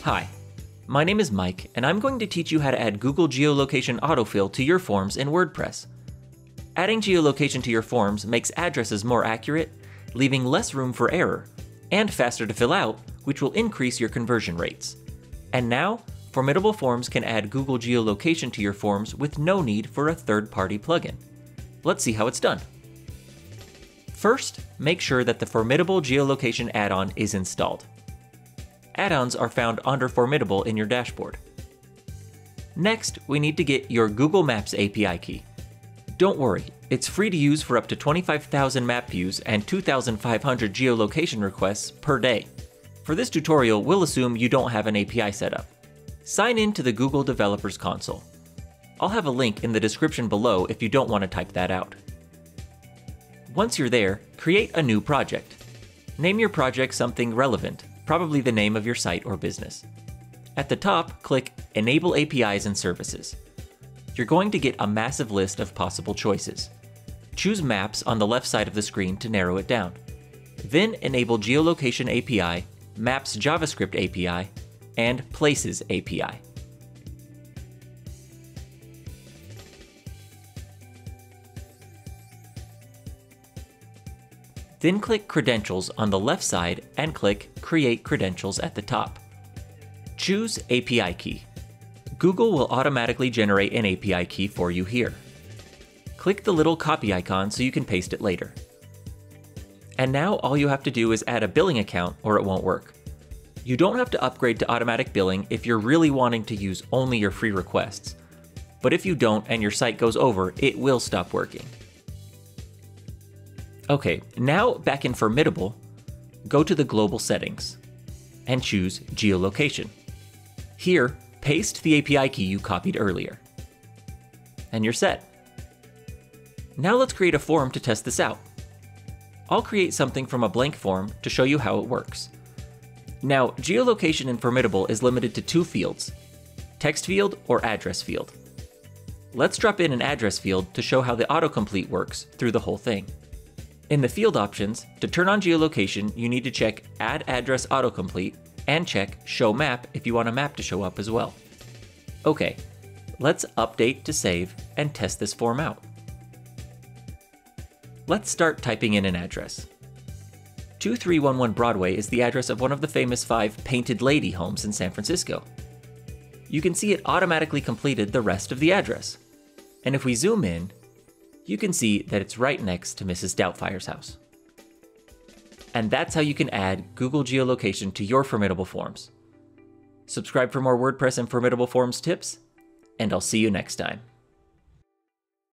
Hi, my name is Mike, and I'm going to teach you how to add Google Geolocation Autofill to your forms in WordPress. Adding geolocation to your forms makes addresses more accurate, leaving less room for error, and faster to fill out, which will increase your conversion rates. And now, Formidable Forms can add Google Geolocation to your forms with no need for a third-party plugin. Let's see how it's done. First, make sure that the Formidable Geolocation add-on is installed. Add-ons are found under Formidable in your dashboard. Next, we need to get your Google Maps API key. Don't worry, it's free to use for up to 25,000 map views and 2,500 geolocation requests per day. For this tutorial, we'll assume you don't have an API set up. Sign in to the Google Developers Console. I'll have a link in the description below if you don't want to type that out. Once you're there, create a new project. Name your project something relevant, probably the name of your site or business. At the top, click Enable APIs and Services. You're going to get a massive list of possible choices. Choose Maps on the left side of the screen to narrow it down. Then enable Geolocation API, Maps JavaScript API, and Places API. Then click Credentials on the left side and click Create Credentials at the top. Choose API Key. Google will automatically generate an API key for you here. Click the little copy icon so you can paste it later. And now all you have to do is add a billing account or it won't work. You don't have to upgrade to automatic billing if you're really wanting to use only your free requests. But if you don't and your site goes over, it will stop working. Okay, now back in Formidable, go to the Global Settings and choose Geolocation. Here, paste the API key you copied earlier. And you're set. Now let's create a form to test this out. I'll create something from a blank form to show you how it works. Now, geolocation in Formidable is limited to two fields, text field or address field. Let's drop in an address field to show how the autocomplete works through the whole thing. In the field options, to turn on geolocation, you need to check Add Address Autocomplete and check Show Map if you want a map to show up as well. Okay, let's update to save and test this form out. Let's start typing in an address. 2311 Broadway is the address of one of the famous 5 Painted Lady homes in San Francisco. You can see it automatically completed the rest of the address. And if we zoom in, you can see that it's right next to Mrs. Doubtfire's house. And that's how you can add Google Geolocation to your Formidable Forms. Subscribe for more WordPress and Formidable Forms tips, and I'll see you next time.